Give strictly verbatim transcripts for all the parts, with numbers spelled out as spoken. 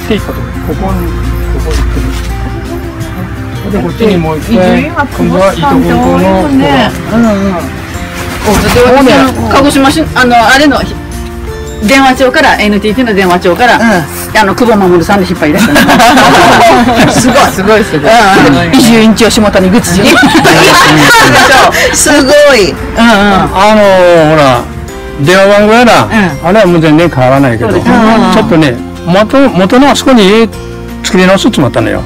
っていったところ、ここに、ここに行ってる。で、こっちにもう一回、今度は糸高校の、 うんうん。鹿児島市、あの、あれの、電話帳から、エヌティーティー の電話帳から、あの、久保守さんで引っ張り出した。すごい、すごい、すごい。移住院長下谷口。 すごい。 あの、ほら、電話番号やら、あれはもう全然変わらないけど、ちょっとね、元、元のあそこに家作り直すっつまったのよ。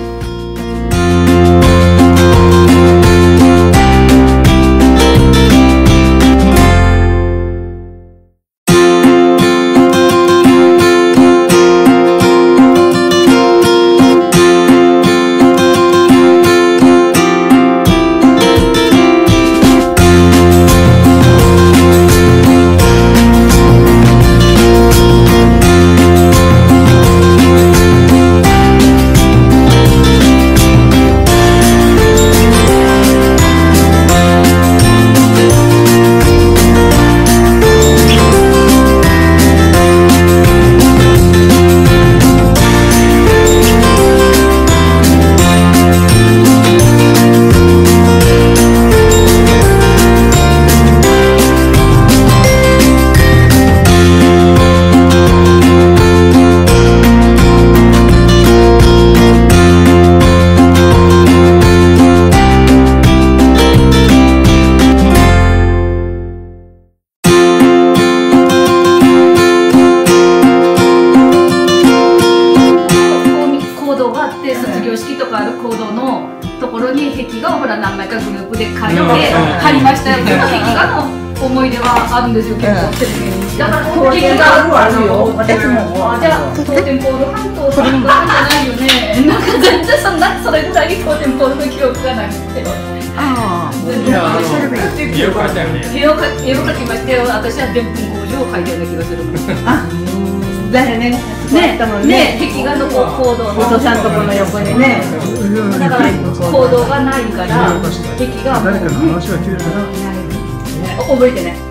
思い出はあるんですよ、結構テレビに。だから壁画あるよ。私も。じゃあトーテンポール半島さんとかじゃないよね。なんか全然そんなそれぐらいトーテンポールの記憶がなくて。ああ。絵を描いたよね。絵を描きましたよ。私はでんぷん工場を描いたような気がする。あ、だよね。ね、ね、壁画のこう行動のお父さんとこの横にね。だから行動がないから壁画も。誰かの話が聞いたら。覚えてね。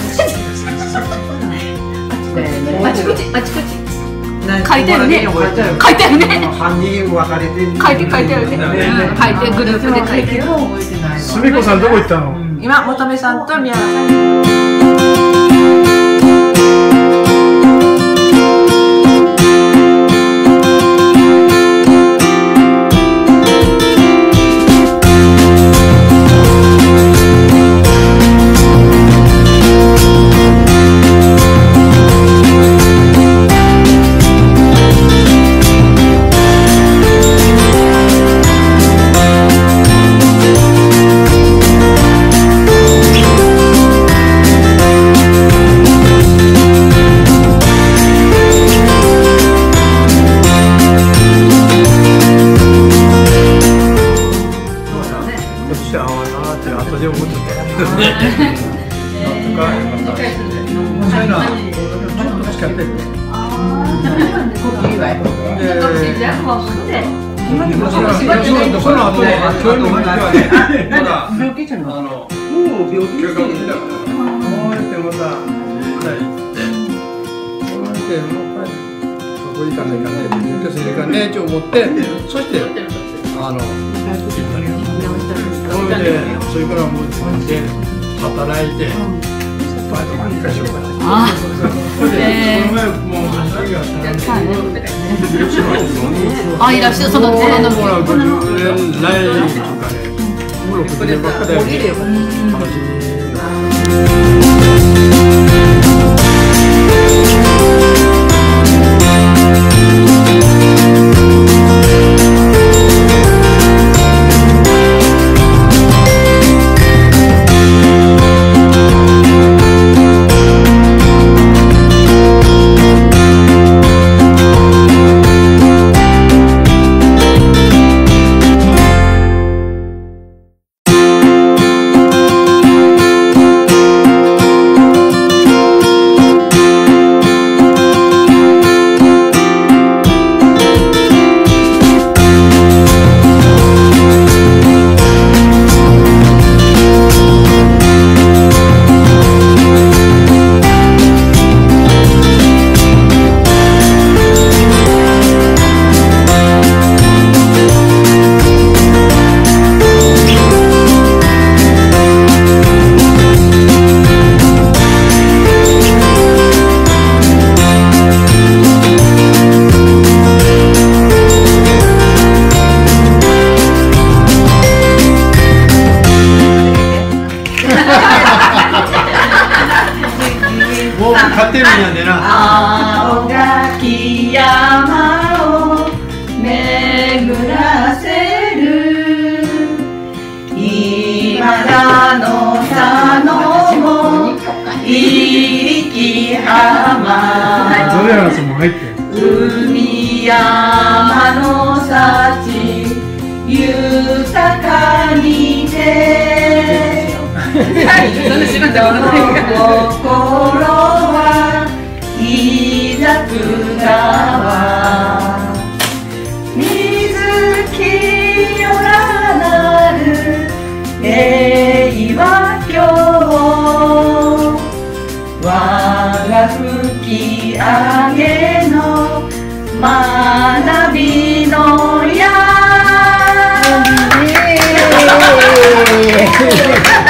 あちこちあちこち書いてあるね。書いてあるね。犯人分かれて書いて書いてあるね。書いてグループで書いてる。 すみこさんどこ行ったの？ 今求めさんと宮原さん。 そしてあのそれでそれからもう自分で働いてバイト何かしようかな。ああ。それでこの前もう何があ、いらっしゃるそのもうほらごじゅうねんないとかね。もうろくじゅうねんばっかだよね。 れはその入って。 海山の幸豊かにて心はいざくだわ水清らなる平和郷我が吹き上げの学びのや